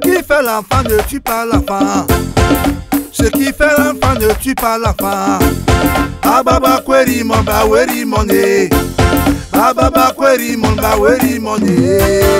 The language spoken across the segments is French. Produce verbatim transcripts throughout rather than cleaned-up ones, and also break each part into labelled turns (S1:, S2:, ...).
S1: qui fait l'enfant ne tue pas l'enfant. Ce qui fait l'enfant ne tue pas l'enfant. Ababa kweri mon ba weri money. Ababa kweri mon ba weri money.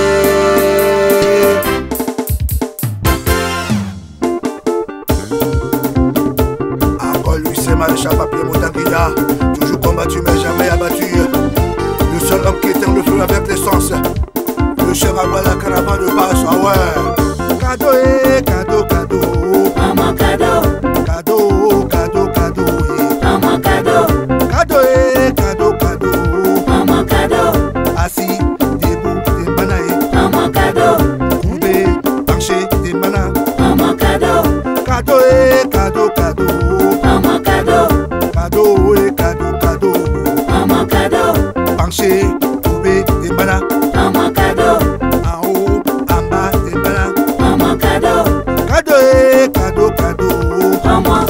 S1: Encore lui c'est maréchal papier Moutaguida. Toujours combattu mais jamais abattu. Le seul homme qui éteint le feu avec l'essence. Le chef à la caravane de passe. Ah ouais. Cadeau et cadeau cadeau.
S2: Maman cadeau.
S1: Cadeau cadeau cadeau.
S2: Maman cadeau.
S1: Cadeau et cadeau cadeau.
S2: Maman cadeau.
S1: Assis, debout, des bananes.
S2: Maman cadeau.
S1: Courbé, penché, des bananes.
S2: Maman cadeau.
S1: Cadeau et cadeau cadeau.
S2: Maman cadeau.
S1: Cadeau et cadeau cadeau.
S2: Maman cadeau.
S1: Penché, courbé, des bananes.
S2: Maman cadeau.
S1: En haut, en bas, des bananes.
S2: Maman cadeau.
S1: Cadeau et cadeau cadeau.
S2: Maman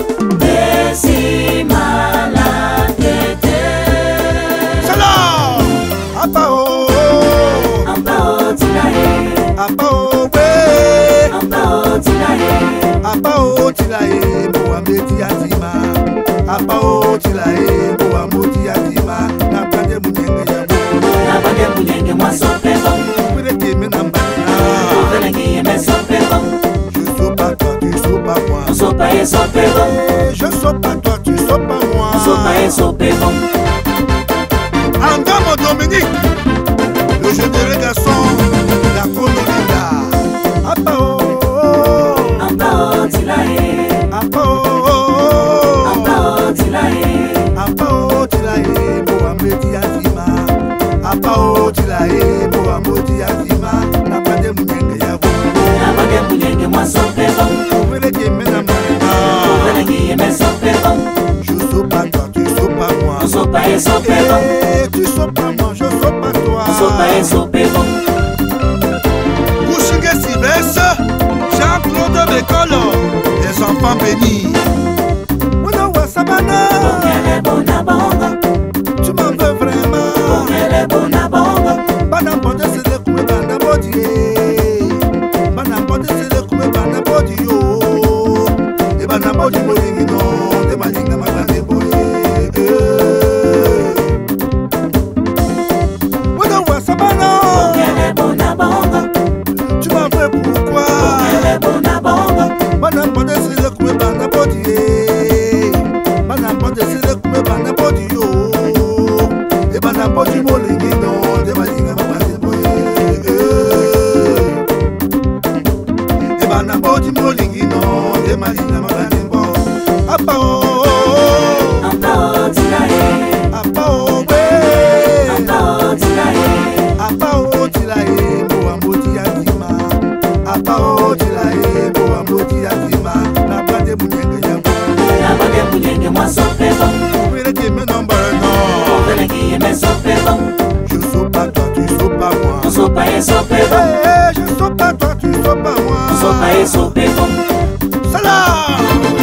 S2: décima la tête.
S1: Salam! Apao!
S2: Ampao tilae.
S1: Apao, ouais!
S2: Ampao tilae.
S1: Apao tilae, Mohamed Yatima. Apao tilae, Mohamed Yatima. Napande munyenge ya bo.
S2: Napande munyenge mwa sope bon.
S1: Wele teme nambana.
S2: Ovelengi yeme sope bon.
S1: Je sois pas toi, tu sois pas moi.
S2: Sopa ye sope bon.
S1: Je sois pas toi, tu sois pas moi.
S2: Sopa ye sope bon.
S1: Andamo Dominique, le généreux garçon, la colonie. Apao,
S2: Ampao tilae.
S1: Apao,
S2: Ampao tilae.
S1: Apao tilae, Mohamed Yatima. Apao tilae, Mohamed Yatima. Napande munyenge ya bo.
S2: Napande munyenge mwa sope bon.
S1: Wele teme nambana.
S2: Ovelengi yeme sope bon.
S1: Je sois pas toi, tu sois pas moi.
S2: Sopa ye sope bon.
S1: Eh, tu sois pas moi, je sois pas toi.
S2: Sopa ye sope bon.
S1: Bouchingue Sylvestre, Jean-Claude Bécolo, les enfants bénis. Mouna wa sabana,
S2: Bongele bona bongo.
S1: tu m'en veux vraiment.
S2: Bongele bona bongo.
S1: Bana bonde se le kume bana bodi. Bana bonde se le kume bana bodi yo. E bana bodi bodi no, de malinga magane boye. Mouna wa sabana,
S2: Bongele bona bongo.
S1: tu m'en veux pourquoi?
S2: Bongele bona bongo.
S1: Bana bonde se le kume bana bodi. Bana bonde se le kume bana bodi yo. E bana bodi molingi no, de malinga magane boye. E bana bodi molingi no, de malinga magane boye. Apao,
S2: Ampao tilae.
S1: apao we.
S2: Ampao tilae.
S1: Apao tilae, Mohamed Yatima. Apao tilae, Mohamed Yatima. Napande munyenge ya bo.
S2: Napande munyenge mwa sope bon.
S1: Wele teme nambara no.
S2: Ovelengi yeme sope bon.
S1: Je sois pas toi, tu sois pas moi.
S2: Sopa ye sope bon.
S1: Eh, je sois pas toi, tu sois pas moi.
S2: Sopa ye sope bon.
S1: Salam.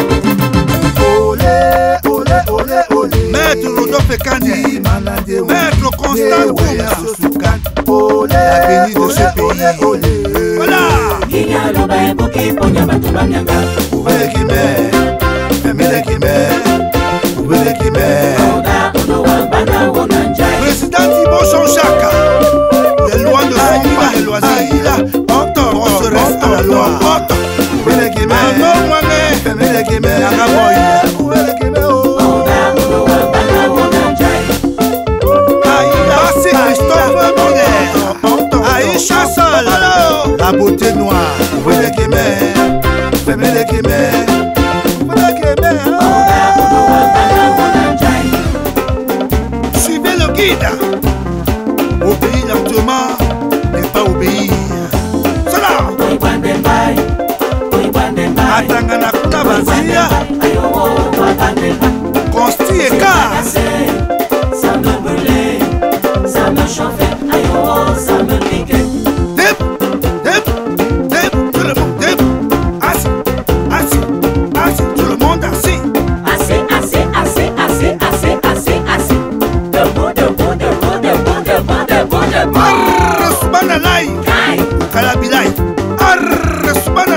S1: Olé, olé, olé, olé. Maître Rodolphe Kandi, Maître Constant Kouma. Olé, la bénie de ce pays. Voilà.
S2: Inya loba eboki ponya bato banyanga.
S1: Ouvele kime, femele kime, ouvele kime.
S2: Oda odo wa bana wona njai.
S1: Président Thibaut Jean-Jacques, les lois ne sont pas les loisirs. On se reste à la loi. Ouvele kime, femele kime, agaboy. Ouvele kime, oh.
S2: Oda odo wa bana wona njai.
S1: Bassi Christophe Bonnet, Aïcha Sol, la beauté noire. Ouvele kime, femele kime, ouvele kime, oh.
S2: Oda odo wa bana wona njai.
S1: Suivez le guide. Obéir lentement n'est pas obéir. Cela.
S2: Oi bande bai. Oi bande bai.
S1: Atangana kuna bazia.
S2: Ayo wo wa bande bai.
S1: Consti et car.
S2: Ça me brûlait, ça me chauffait, aïe oh, ça me piquait.
S1: Dip, dip, dip, tout le monde dip. Assis, assis, assis, tout le monde assis.
S2: Assez, assez, assez, assez, assez, assez, assis. Debout, debout, debout, debout, debout, debout, debout.
S1: Arre, subhanallah.
S2: Kai.
S1: Kalabilai. Arre, subhanallah.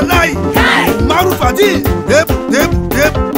S1: Fadi, debout, debout, debout.